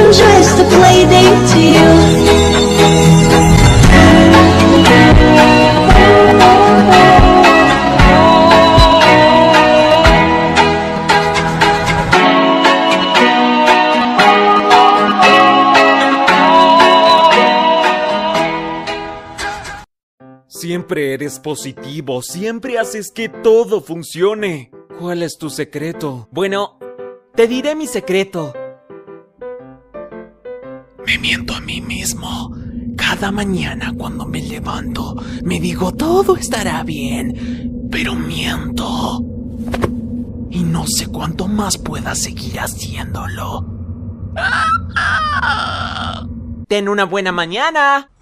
I'm just a playdate to you. Siempre eres positivo, siempre haces que todo funcione. ¿Cuál es tu secreto? Bueno, te diré mi secreto. Me miento a mí mismo. Cada mañana cuando me levanto, me digo todo estará bien, pero miento. Y no sé cuánto más pueda seguir haciéndolo. Ten una buena mañana.